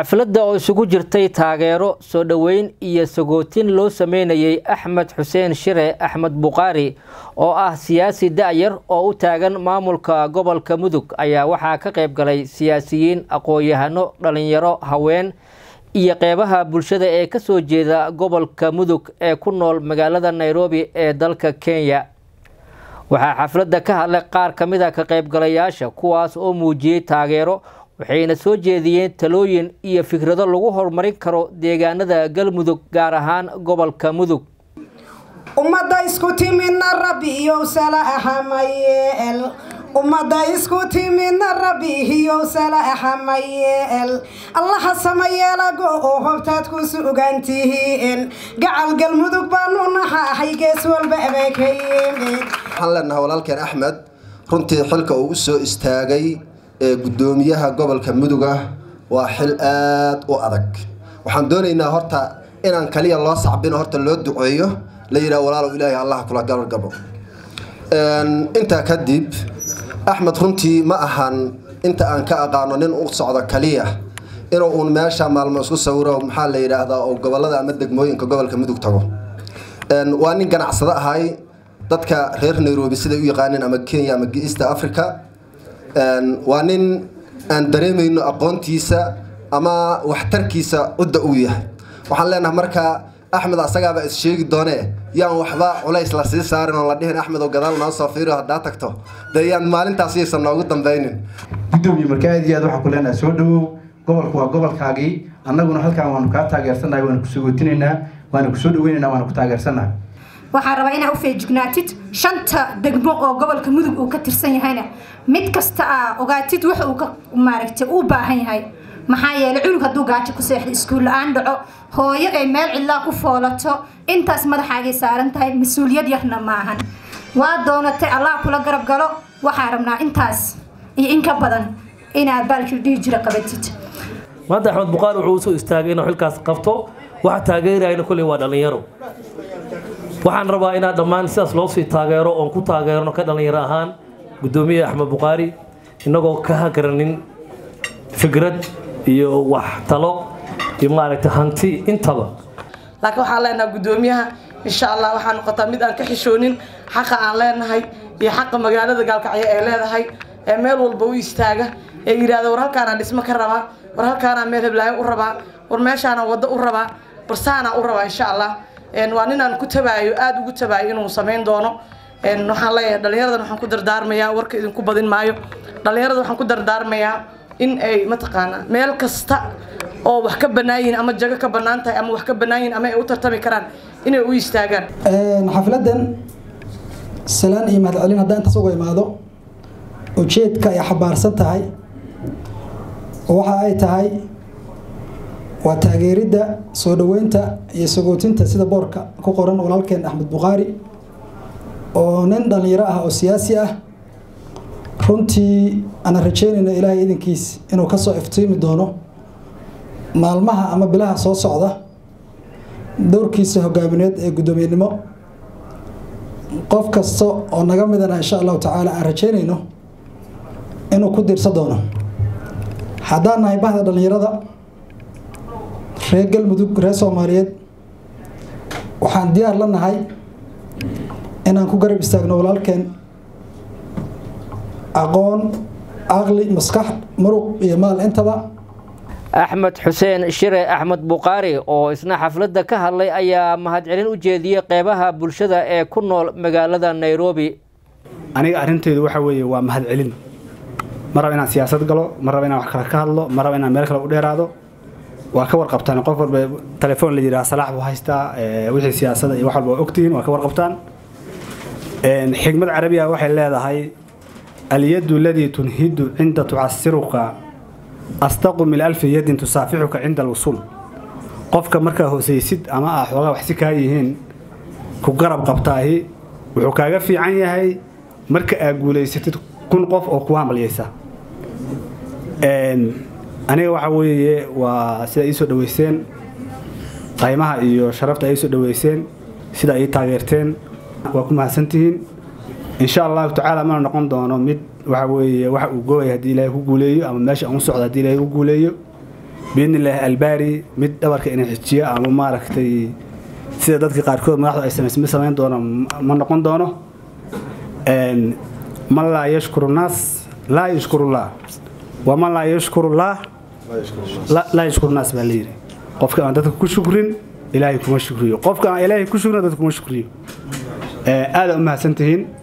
xafladda oo isugu jirtay taageero soo dhaweyn iyo sagootin loo sameeyay Axmed Xuseen Shire Axmed Buqaari oo ah siyaasi da'yar oo u taagan maamulka gobolka Mudug ayaa waxa ka qayb galay siyaasiyiin aqoon-yahano dhalinyaro haween iyo qeybaha bulshada ee ka soo jeeda gobolka Mudug ee ku nool magaalada Nairobi ee dalka Kenya. waxa xafladda ka hadlay qaar kamid ah ka qaybgalayaasha kuwaas oo muujiyay taageero waxayna soo jeediyeen talooyin iyo fikrado lagu horumarin karo deegaanada Galmudug gaar ahaan gobolka Mudug. ummadda isku timina rabbiyo salaahamayeel ummadda isku timina rabbiyo salaahamayeel allah sameeyay oo hobtaad ku sugantihiin gacal Galmudug baanu nahay gees walba abeekayeen halna walaalkeen Axmed runtii xilka uu soo istaagay gudoomiyaha gobolka Mudug waa xil aad u adag waxaan doonaynaa horta inaan kaliya loo sacbin horta loo duceeyo la yiraahdo walaalo ilaahay allah kula gabo inta kadib Axmed runtii ma ahan inta aan ka aqaano nin u socdo kaliya inuu meesha maalmo isku sawiro maxaa la yiraahdaa oo gobolada ama degmooyinka gobolka Mudug tago waa nin ganacsada ahay dadka reer Nairobi sida u yaqaaneen ama Kenya ama East Africa waa nin aan dareemayno aqoontiisa ama waxtarkiisa u yahay waxaan leenahay marka Axmed asagaaba is sheegi doonee yaan waxba culays la sii saarin oo la dhihin Axmed oo gadaal noo soo fiiro hadaa tagto deeyaan maalintaas aysan noogu dambaynin gudoomiye markaadiyaad waxa ku leenahay soo dhawow gobolku waa gobolkaagii annaguna halkaan waanu ka taageersanahay waanu ku sugootineynaa waanu ku soo dhaweyneynaa waanu ku taageersanahay waxaan rabaa inaan u feejignaatid shanta degmo oo gobolka Mudug uu ka tirsan yahayna mid kasta ogaatid waxa uu ka maaragtay u baahan yahay maxaa yeelay cunug haduu gaajo ku seexdo iskuul aan dhaco hooyo ay meel cidla ku foolato intaas madaxaaga saaran tahay mas'uuliyad yarna maahan waa doonatay Allah kula garab galo waxa rabnaa intaas iyo in ka badan inaad baalkii dhijira qabatid maanta Axmed Buqaari wuxuu soo istaagay inuu xilkaas qabto waxa taageerayna kulli waa dhalinyaro waxaan rabaa inaad dhammaan sidaas loo sii taageero oo ku taageerno ka dhalinyaro ahaan gudoomiyaha Axmed Buqaari inagoo ka hagaranin fikrad iyo wax talo iyo maaragtay hanti intaba laakiin waxaan leenahay gudoomiyaha insha Allah waxaan noqotaa mid aan ka xishoonin xaqa aan leenahay iyo xaqa magaalada gaalkacyo ee leedahay ee meel walba u istaaga ee yiraahdo war halkaan aan dhismo ka rabaa war halkaan aan meel heblaayo u rabaa war meeshaan aan wado u rabaa barsaana u rabaa insha Allah waa ninaan ku tabaayo aad ugu tabaayo inuu sameyn doono waxaan leeyahay dhalinyarada waxaan ku dardaarmayaa warka idin ku badin maayo dhalinyarada waxaan ku dardaarmayaa in ay mataqaana meel kasta oo wax ka banaayin ama jaga ka banaantahay ama wax ka banaayin ama ay u tartami karaan inay u istaagaan xafladan salaan iyo mahadcelin hadda inta soo imaado ujeedka ay xabaarsan tahay waxa ay tahay waa taageerida soo dhaweynta iyo sagootinta sida boorka ku qoran walaalkeen Axmed Buqaari oo nin dhalinyaro ah oo siyaasi ah runtii ana rajeynayna Ilaahay idinkiis inuu ka soo iftiimi doono maalmaha ama bilaha soo socda doorkiisa hogaamineed ee gudoomiyenimo qof kasta oo naga midana insha Allah taala aan rajeynayno inuu ku dirsan doono haddaan nahay bahda dhalinyarada reer Galmudug reer Soomaaliyeed waxaan diyaar la nahay inaan ku garab istaagno walaalkeen aqoon aqli maskax muruq iyo maal intaba Axmed Xuseen Shire Axmed Buqaari oo isna xafladda ka hadlay ayaa mahadcelin u jeediyay qeybaha bulshada ee ku nool magaalada Nairobi aniga arinteedu waxa weeye waa mahadcelin maraba inaan siyaasad galo maraba inaan wax kala ka hadlo maraba inaan meel kale u dheeraado waa ka warqabtaan qof walba telefoon la yiraahdo salaax buu haystaa wixii siyaasadda iyo wax walba ogtiin waa ka warqabtaan xigmad carabiga waxay leedahay اليد الذي تنهد عند تعسرك أصدق من 1000 يد تصافحك عند الوصول قفك مركا هوسيسد أما أحوغا وحسكا يهين كقرب قبطاهي وحكاغا في عنيهي مركا أقوليستد كن قف أو قوام اليسا أنا وحوي وسيدا إيسو دويسين قيمها إيو شرفت إيسو دويسين سيدا إي تاغيرتين وكما سنتين إن شاء الله تعالى ما نقوم دونه مد وحوي وحو جوي هدي له جوليه أما ماشي أم سعد هدي له جوليه بإذن الله الباري مد دورك إن حجية أما ماركتي سيدا دتك قاركود ما راح يسمى سمين دونا ما نقول دونا إن من لا يشكر الناس لا يشكر الله ومن لا يشكر الله لا يشكر الناس بالليل قفك أن دتك كل شكرين إلهي كم شكريه قفك أن إلهي كل شكرين دتك كم شكريه هذا أمها سنتين